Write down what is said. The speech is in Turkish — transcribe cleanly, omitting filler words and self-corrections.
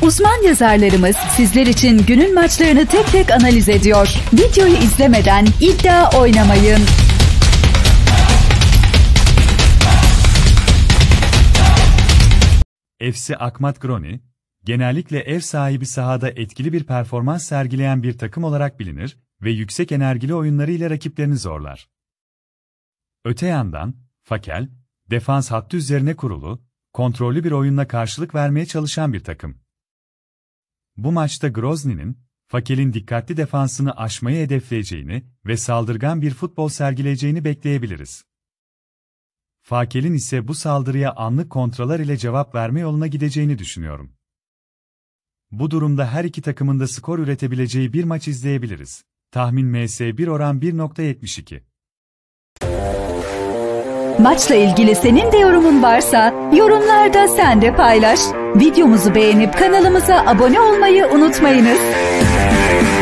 Uzman yazarlarımız sizler için günün maçlarını tek tek analiz ediyor. Videoyu izlemeden iddia oynamayın. FC Akmat Groni, genellikle ev sahibi sahada etkili bir performans sergileyen bir takım olarak bilinir ve yüksek enerjili oyunlarıyla rakiplerini zorlar. Öte yandan, Fakel, defans hattı üzerine kurulu, kontrollü bir oyunla karşılık vermeye çalışan bir takım. Bu maçta Grozny'nin, Fakel'in dikkatli defansını aşmayı hedefleyeceğini ve saldırgan bir futbol sergileyeceğini bekleyebiliriz. Fakel'in ise bu saldırıya anlık kontralar ile cevap verme yoluna gideceğini düşünüyorum. Bu durumda her iki takımın da skor üretebileceği bir maç izleyebiliriz. Tahmin MS1 oran 1.72. Maçla ilgili senin de yorumun varsa yorumlarda sen de paylaş. Videomuzu beğenip kanalımıza abone olmayı unutmayınız.